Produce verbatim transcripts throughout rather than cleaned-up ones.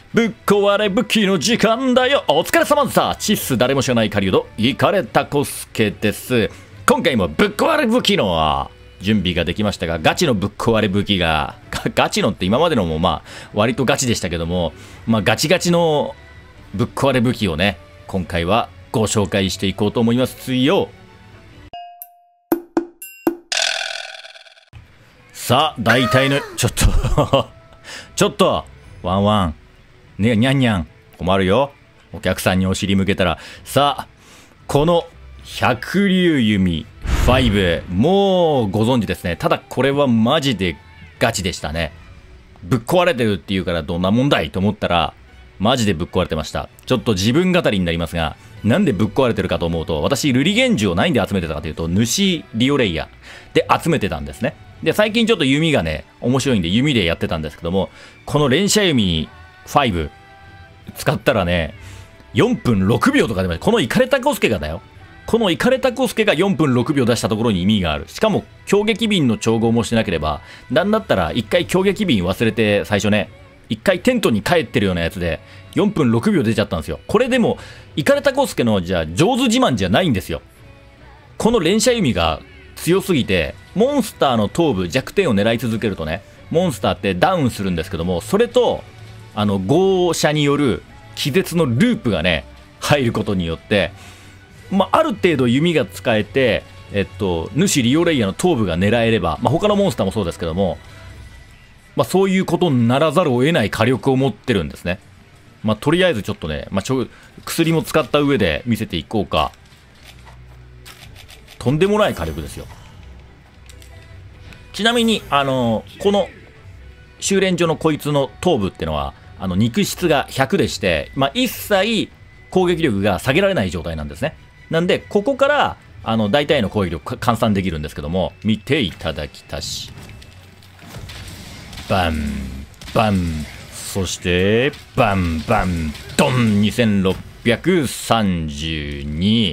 ぶっ壊れ武器の時間だよ。お疲れ様さ。チッス誰も知らない狩人、イカれタコスケです。今回もぶっ壊れ武器の準備ができましたが、ガチのぶっ壊れ武器が、ガチのって今までのもまあ割とガチでしたけども、まあガチガチのぶっ壊れ武器をね、今回はご紹介していこうと思いますよ。さあ、大体の、ちょっと、ちょっと、ワンワン。ね、にゃんにゃん。困るよ。お客さんにお尻向けたら。さあ、この百竜弓ご、もうご存知ですね。ただこれはマジでガチでしたね。ぶっ壊れてるっていうからどんな問題と思ったら、マジでぶっ壊れてました。ちょっと自分語りになりますが、なんでぶっ壊れてるかと思うと、私、瑠璃源氏を何で集めてたかというと、主リオレイヤで集めてたんですね。で、最近ちょっと弓がね、面白いんで弓でやってたんですけども、この連射弓ご使ったらね、よんぷんろくびょうとか出ました。このイカれタコスケがだよ。このイカれタコスケがよんぷんろくびょう出したところに意味がある。しかも、強撃瓶の調合もしてなければ、なんだったら一回強撃瓶忘れて最初ね、一回テントに帰ってるようなやつで、よんぷんろくびょう出ちゃったんですよ。これでも、イカれタコスケのじゃあ上手自慢じゃないんですよ。この連射弓が強すぎて、モンスターの頭部弱点を狙い続けるとね、モンスターってダウンするんですけども、それとあの豪射による気絶のループがね入ることによって、まあ、ある程度弓が使えて、えっと、主リオレイヤの頭部が狙えれば、まあ、他のモンスターもそうですけども、まあ、そういうことにならざるを得ない火力を持ってるんですね。まあ、とりあえずちょっとね、まあ、ちょ薬も使った上で見せていこうか。とんでもない火力ですよ。ちなみに、あのー、この修練所のこいつの頭部ってのは、あの肉質がひゃくでして、まあ、一切攻撃力が下げられない状態なんですね。なんで、ここからあの大体の攻撃力換算できるんですけども、見ていただきたし。バン、バン、そして、バン、バン、ドン、にせんろっぴゃくさんじゅうに。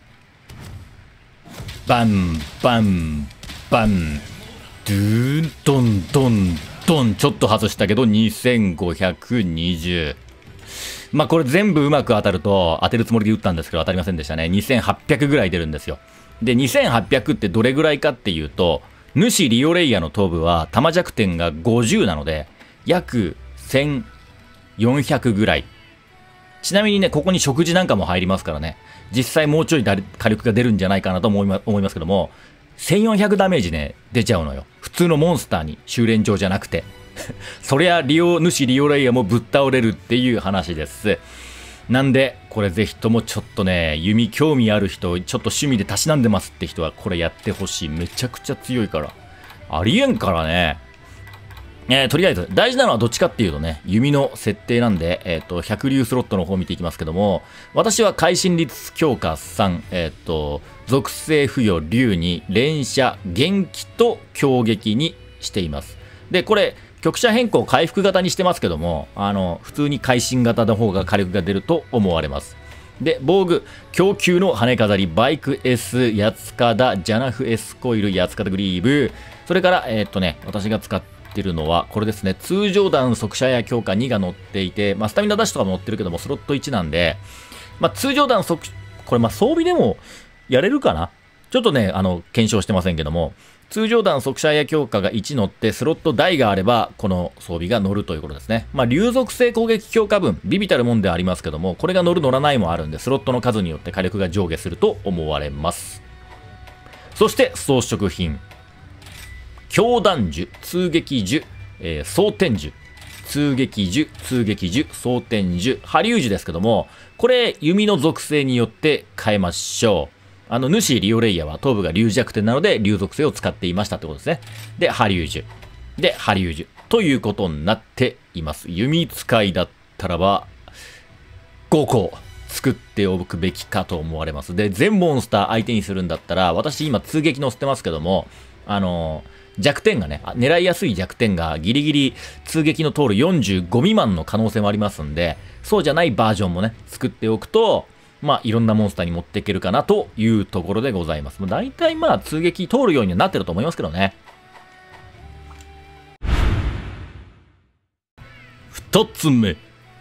バン、バン、バン、ドゥーン、ドン、ドン、ドン、ちょっと外したけど、にせんごひゃくにじゅう。まあ、これ全部うまく当たると、当てるつもりで打ったんですけど、当たりませんでしたね。にせんはっぴゃくぐらい出るんですよ。で、にせんはっぴゃくってどれぐらいかっていうと、主リオレイヤの頭部は、弾弱点がごじゅうなので、約せんよんひゃくぐらい。ちなみにね、ここに食事なんかも入りますからね、実際もうちょい火力が出るんじゃないかなと思いま、思いますけども、せんよんひゃくダメージね、出ちゃうのよ。普通のモンスターに、修練場じゃなくて。そりゃ、リオ、主リオレイヤもぶっ倒れるっていう話です。なんで、これぜひともちょっとね、弓興味ある人、ちょっと趣味でたしなんでますって人は、これやってほしい。めちゃくちゃ強いから。ありえんからね。えー、とりあえず、大事なのはどっちかっていうとね、弓の設定なんで、えっと、百竜スロットの方を見ていきますけども、私は会心率強化さん、えっと、属性付与竜に連射、元気と強撃にしています。で、これ、局者変更回復型にしてますけども、あの、普通に会心型の方が火力が出ると思われます。で、防具、供給の羽飾り、バイク S、八つ肩、ジャナフ S コイル、八つ肩グリーブ、それから、えっとね、私が使っててるのはこれですね。通常弾速射や強化にが載っていて、まあ、スタミナダッシュとかも載ってるけどもスロットいちなんで、まあ、通常弾速これまあ装備でもやれるかな、ちょっとねあの検証してませんけども、通常弾速射や強化がいち載ってスロット大があればこの装備が乗るということですね。まあ、竜属性攻撃強化分ビビたるもんではありますけども、これが乗る乗らないもあるんで、スロットの数によって火力が上下すると思われます。そして装飾品、強弾樹、通撃樹、えー、装填樹、通撃樹、通撃樹、装填樹、波竜樹ですけども、これ、弓の属性によって変えましょう。あの、主リオレイヤは頭部が竜弱点なので、竜属性を使っていましたってことですね。で、波竜樹。で、波竜樹。ということになっています。弓使いだったらば、ごこ作っておくべきかと思われます。で、全モンスター相手にするんだったら、私今通撃乗せてますけども、あのー、弱点がね、狙いやすい弱点がギリギリ通撃の通るよんじゅうご未満の可能性もありますんで、そうじゃないバージョンもね、作っておくと、まあ、いろんなモンスターに持っていけるかなというところでございます。大体まあ、通撃通るようにはなってると思いますけどね。二つ目。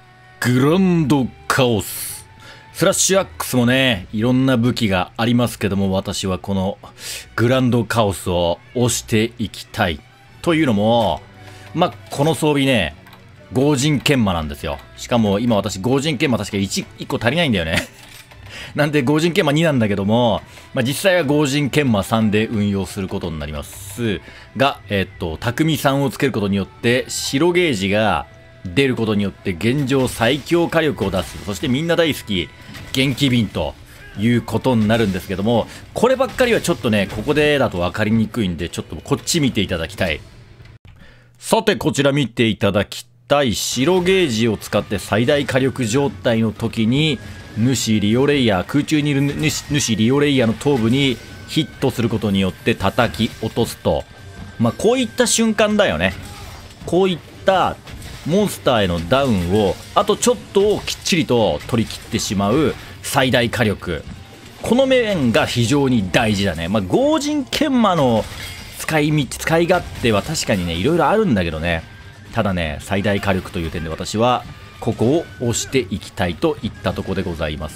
グランドカオス。スラッシュアックスもね、いろんな武器がありますけども、私はこのグランドカオスを押していきたい。というのも、まあ、この装備ね、合人研磨なんですよ。しかも今私合人研磨確か 1, いっこ足りないんだよね。なんで合人研磨になんだけども、まあ、実際は合人研磨さんで運用することになりますが、えっと、匠さんをつけることによって白ゲージが出ることによって現状最強火力を出す。そしてみんな大好き元気瓶ということになるんですけども、こればっかりはちょっとね、ここでだと分かりにくいんで、ちょっとこっち見ていただきたい。さて、こちら見ていただきたい。白ゲージを使って最大火力状態の時に、主リオレイヤー、空中にいる主主リオレイヤーの頭部にヒットすることによって叩き落とすと。まあ、こういった瞬間だよね。こういったモンスターへのダウンを、あとちょっとをきっちりと取り切ってしまう最大火力。この面が非常に大事だね。まあ、合人研磨の使い道、使い勝手は確かにね、いろいろあるんだけどね。ただね、最大火力という点で私は、ここを押していきたいといったところでございます。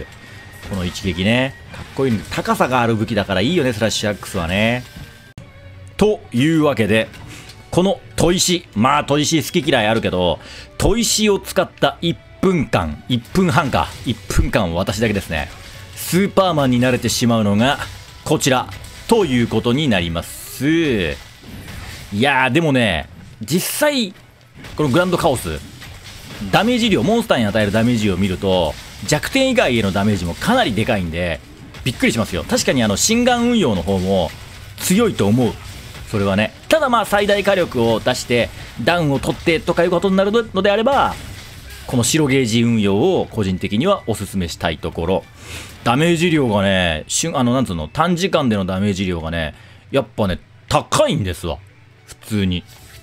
この一撃ね、かっこいい。高さがある武器だからいいよね、スラッシュアックスはね。というわけで、この砥石、まあ砥石好き嫌いあるけど、砥石を使ったいっぷんかん、いっぷんはんか、いっぷんかん私だけですね。スーパーマンになれてしまうのが、こちら、ということになります。いやー、でもね、実際、このグランドカオス、ダメージ量、モンスターに与えるダメージ量を見ると、弱点以外へのダメージもかなりでかいんで、びっくりしますよ。確かにあの、心眼運用の方も強いと思う。それはね。ただまあ、最大火力を出して、ダウンを取ってとかいうことになるのであれば、この白ゲージ運用を個人的にはお勧めしたいところ。ダメージ量がね、瞬、あの、なんつうの、短時間でのダメージ量がね、やっぱね、高いんですわ。普通に。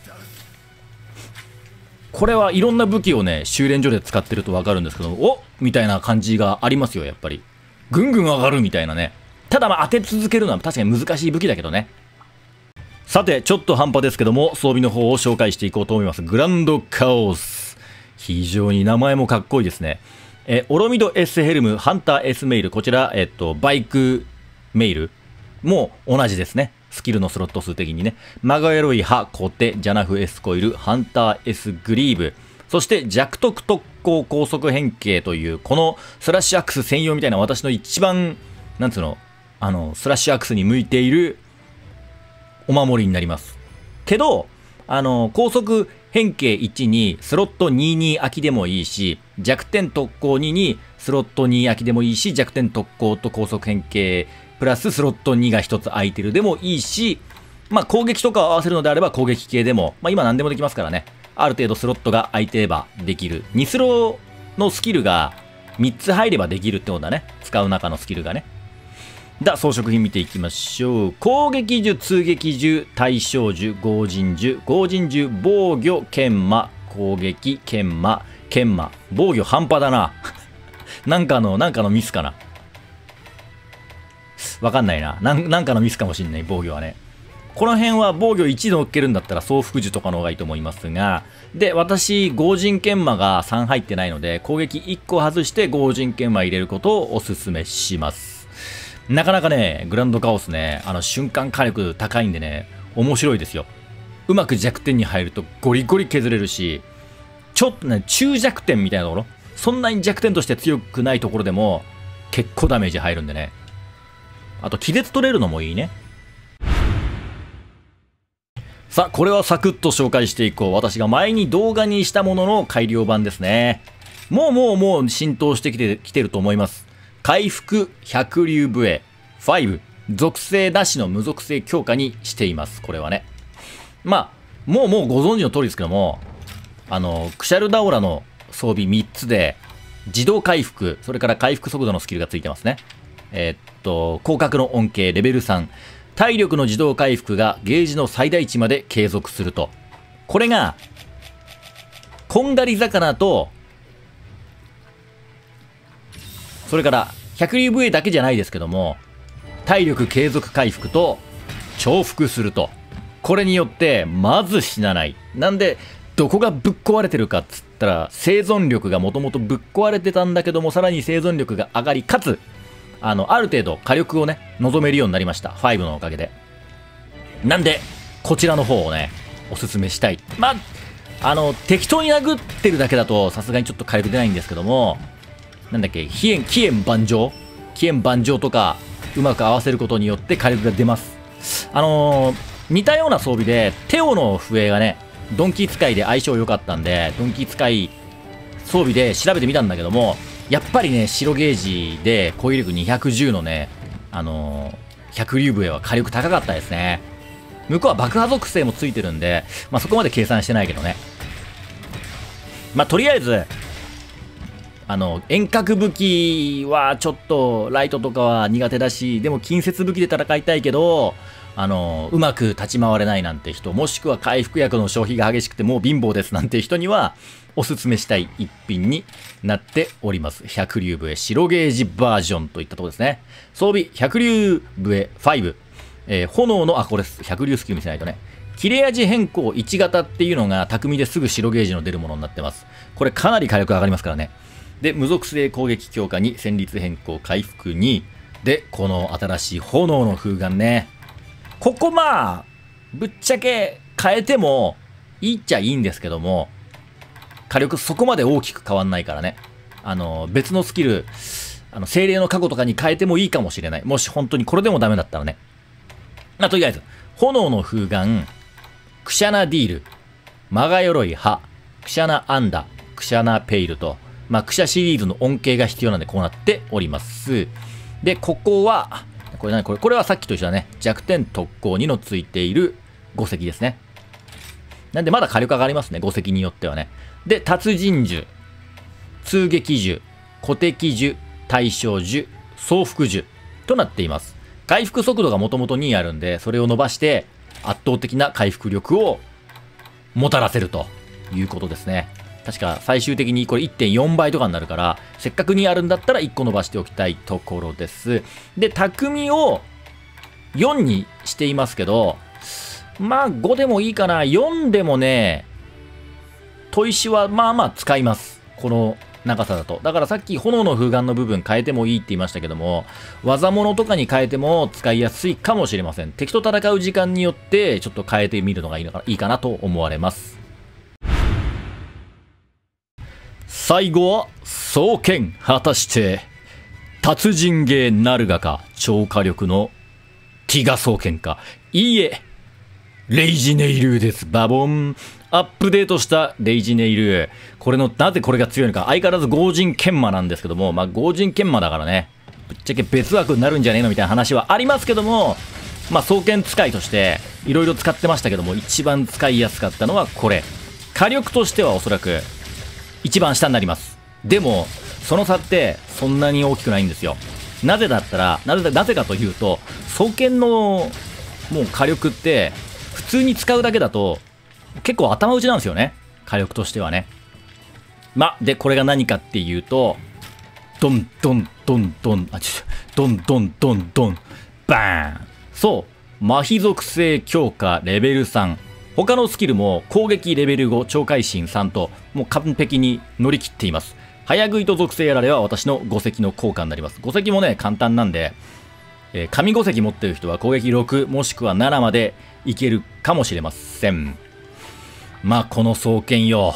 これはいろんな武器をね、修練所で使ってるとわかるんですけど、おみたいな感じがありますよ、やっぱり。ぐんぐん上がるみたいなね。ただまあ当て続けるのは確かに難しい武器だけどね。さて、ちょっと半端ですけども、装備の方を紹介していこうと思います。グランドカオス。非常に名前もかっこいいですね。え、オロミド S ヘルム、ハンター S メイル、こちら、えっと、バイクメイルも同じですね。スキルのスロット数的にね。マガエロイハ、コテ、ジャナフ S コイル、ハンター S グリーブ、そして弱特特攻高速変形という、このスラッシュアックス専用みたいな私の一番、なんつうの、あの、スラッシュアックスに向いているお守りになります。けど、あの、高速変形いちにスロットにじゅうに空きでもいいし、弱点特攻ににスロットに空きでもいいし、弱点特攻と高速変形プラススロットにがひとつ空いてるでもいいし、まあ攻撃とかを合わせるのであれば攻撃系でも、まあ今何でもできますからね。ある程度スロットが空いてればできる。にスロのスキルがみっつ入ればできるってことだね。使う中のスキルがね。では装飾品見ていきましょう。攻撃銃、通撃銃、対象銃、合人銃、合人銃、防御、研磨、攻撃、研磨、研磨。防御半端だな。なんかの、なんかのミスかな。わかんないな。なん、なんかのミスかもしんない、防御はね。この辺は防御いち乗っけるんだったら総服呪とかの方がいいと思いますが、で、私、合人研磨がさん入ってないので、攻撃いっこ外して合人研磨入れることをお勧めします。なかなかね、グランドカオスね、あの、瞬間火力高いんでね、面白いですよ。うまく弱点に入るとゴリゴリ削れるし、ちょっとね、中弱点みたいなところ、そんなに弱点として強くないところでも、結構ダメージ入るんでね。あと、気絶取れるのもいいね。さあ、これはサクッと紹介していこう。私が前に動画にしたものの改良版ですね。もうもうもう浸透してきて、きてると思います。回復百竜笛ご、属性なしの無属性強化にしています。これはね。まあ、もうもうご存知の通りですけども、あの、クシャルダオラの装備みっつで、自動回復、それから回復速度のスキルがついてますね。えー、っと、広角の恩恵レベルさん。体力の自動回復がゲージの最大値まで継続すると。これが、こんがり魚と、それから、百竜笛だけじゃないですけども、体力継続回復と重複すると。これによって、まず死なない。なんで、どこがぶっ壊れてるかっつっったら生存力がもともとぶっ壊れてたんだけども、さらに生存力が上がり、かつ、あの、ある程度火力をね、望めるようになりました。ファイブのおかげで。なんで、こちらの方をね、おすすめしたい。まあ、あの、適当に殴ってるだけだと、さすがにちょっと火力出ないんですけども、なんだっけ、飛燕、起燕万丈起燕万丈とか、うまく合わせることによって火力が出ます。あのー、似たような装備で、テオの笛がね、ドンキー使いで相性良かったんで、ドンキー使い装備で調べてみたんだけども、やっぱりね、白ゲージで攻撃力にひゃくじゅうのね、あのー、百竜笛は火力高かったですね。向こうは爆破属性もついてるんで、まあ、そこまで計算してないけどね。まあ、とりあえず、あの、遠隔武器はちょっと、ライトとかは苦手だし、でも近接武器で戦いたいけど、あの、うまく立ち回れないなんて人、もしくは回復薬の消費が激しくてもう貧乏ですなんて人には、おすすめしたい一品になっております。百竜笛白ゲージバージョンといったところですね。装備、百竜笛ファイブ。えー、炎の、あ、これ、百竜スキル見せないとね。切れ味変更いち型っていうのが匠ですぐ白ゲージの出るものになってます。これかなり火力上がりますからね。で、無属性攻撃強化に戦慄変更回復に。で、この新しい炎の風眼ね。ここまあ、ぶっちゃけ変えてもいいっちゃいいんですけども、火力そこまで大きく変わんないからね。あの、別のスキル、あの、精霊の過去とかに変えてもいいかもしれない。もし本当にこれでもダメだったらね。まあ、とりあえず、炎の風眼、クシャナディール、マガ鎧刃、クシャナアンダ、クシャナペイルと、まあ、クシャシリーズの恩恵が必要なんでこうなっております。で、ここは、これ何これこれはさっきと一緒だね。弱点特攻にのついているご石ですね。なんでまだ火力上がりますね。ご石によってはね。で、達人樹、通撃樹、古敵樹、対象樹、総復樹となっています。回復速度がもともとにあるんで、それを伸ばして圧倒的な回復力をもたらせるということですね。確か最終的にこれ いってんよん 倍とかになるから、せっかくにあるんだったらいっこ伸ばしておきたいところです。で、匠をよんにしていますけど、まあごでもいいかな。よんでもね、砥石はまあまあ使います。この長さだと。だからさっき炎の風眼の部分変えてもいいって言いましたけども、技物とかに変えても使いやすいかもしれません。敵と戦う時間によってちょっと変えてみるのがいいのかいいかなと思われます。最後は双剣。果たして達人芸なるがか、超火力のティガ双剣か。いいえ、レイジネイルです。バボン。アップデートしたレイジネイル。これの、なぜこれが強いのか。相変わらず豪人研磨なんですけども、まあ豪人研磨だからね、ぶっちゃけ別枠になるんじゃねえのみたいな話はありますけども、まあ双剣使いとしていろいろ使ってましたけども、一番使いやすかったのはこれ。火力としてはおそらく一番下になります。でも、その差ってそんなに大きくないんですよ。なぜだったら、なぜ、なぜかというと、双剣のもう火力って、普通に使うだけだと、結構頭打ちなんですよね。火力としてはね。ま、で、これが何かっていうと、ドンドンドンドン、あ、ちょ、ドンドンドンドン、バーン。そう、麻痺属性強化レベルさん。他のスキルも攻撃レベルご、超会心さんと、もう完璧に乗り切っています。早食いと属性やられは私のご石の効果になります。ご石もね、簡単なんで、えー、神ご石持ってる人は攻撃ろく、もしくはななまでいけるかもしれません。まあ、この双剣よ。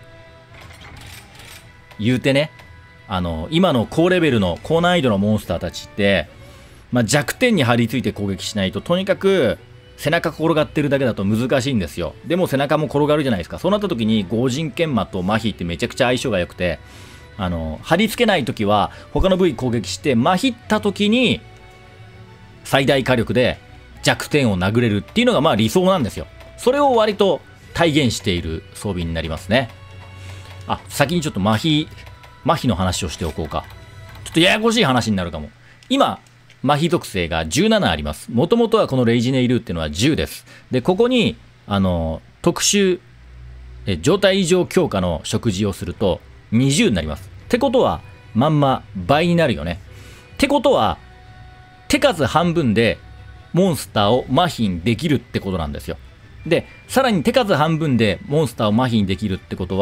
言うてね、あの、今の高レベルの高難易度のモンスターたちって、まあ、弱点に張り付いて攻撃しないと、とにかく背中転がってるだけだと難しいんですよ。でも背中も転がるじゃないですか。そうなった時に豪人研磨と麻痺ってめちゃくちゃ相性が良くて、あの、張り付けない時は他の部位攻撃して、麻痺った時に最大火力で弱点を殴れるっていうのがまあ理想なんですよ。それを割と体現している装備になりますね。あ、先にちょっと麻痺、麻痺の話をしておこうか。ちょっとややこしい話になるかも。今、麻痺属性がじゅうななあります。もともとはこのレイジネイルっていうのはじゅうです。で、ここに、あの、特殊、え状態異常強化の食事をするとにじゅうになります。ってことは、まんま倍になるよね。ってことは、手数半分でモンスターを麻痺にできるってことなんですよ。で、さらに手数半分でモンスターを麻痺にできるってことは、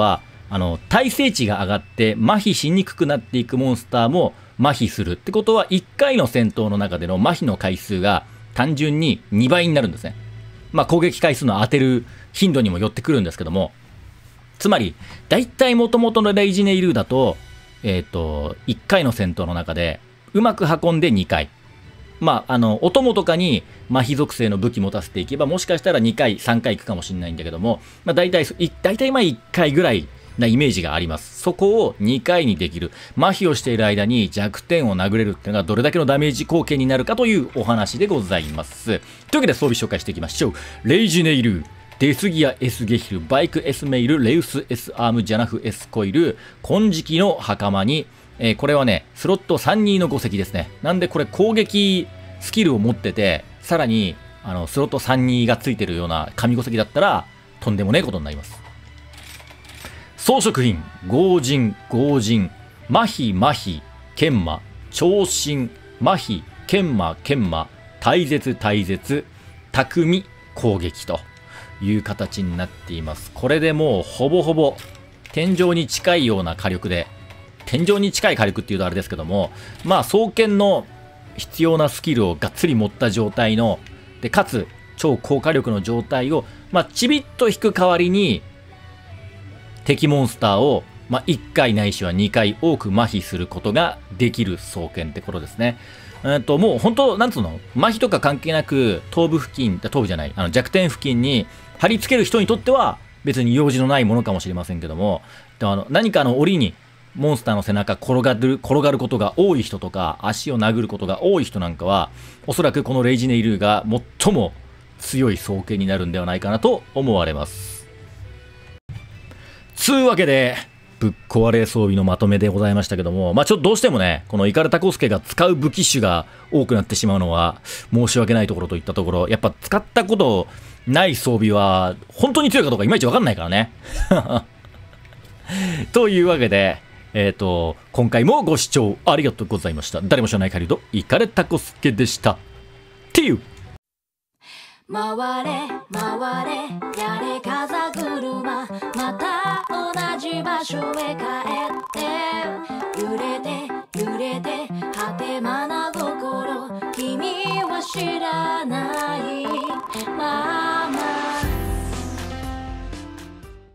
あの、耐性値が上がって麻痺しにくくなっていくモンスターも麻痺するってことは、いっかいの戦闘の中での麻痺の回数が単純ににばいになるんですね。まあ、攻撃回数の当てる頻度にもよってくるんですけども、つまり、大体元々のレイジネイルーだと、えっと、いっかいの戦闘の中で、うまく運んでにかい。まあ、あの、お供とかに麻痺属性の武器持たせていけば、もしかしたらにかい、さんかいいくかもしれないんだけども、まあ、大体、大体まあいっかいぐらいなイメージがあります。そこをにかいにできる。麻痺をしている間に弱点を殴れるっていうのがどれだけのダメージ貢献になるかというお話でございます。というわけで装備紹介していきましょう。レイジネイルー、デスギア S ゲヒル、バイク S メイル、レウス S アーム、ジャナフ S コイル、金色の袴に、えー、これはね、スロットさんにのごせきですね。なんでこれ攻撃スキルを持ってて、さらに、あの、スロットさんにがついてるような神ごせきだったら、とんでもねえことになります。装飾品、合人、合人、麻痺、麻痺、研磨、長身、麻痺、研磨、研磨、大絶、大絶、匠、攻撃という形になっています。これでもうほぼほぼ天井に近いような火力で、天井に近い火力っていうとあれですけども、まあ双剣の必要なスキルをがっつり持った状態の、で、かつ超高火力の状態を、まあちびっと引く代わりに、敵モンスターを、まあ、いっかいないしはにかい多く麻痺することができる双剣ってことですね。えっと、もう本当、なんつうの、麻痺とか関係なく、頭部付近、頭部じゃない、あの弱点付近に貼り付ける人にとっては、別に用事のないものかもしれませんけども、でもあの何かの折に、モンスターの背中転がる、転がることが多い人とか、足を殴ることが多い人なんかは、おそらくこのレイジネイルーが最も強い双剣になるんではないかなと思われます。つうわけで、ぶっ壊れ装備のまとめでございましたけども、まあちょっとどうしてもね、このイカルタコスケが使う武器種が多くなってしまうのは申し訳ないところといったところ、やっぱ使ったことない装備は本当に強いかどうかいまいちわかんないからね。というわけで、えっと、今回もご視聴ありがとうございました。誰も知らない狩人、イカルタコスケでした。っていう。 回れ回れやれ風車、また同じ場所へ帰って揺れて揺れて果てまな心、君は知ら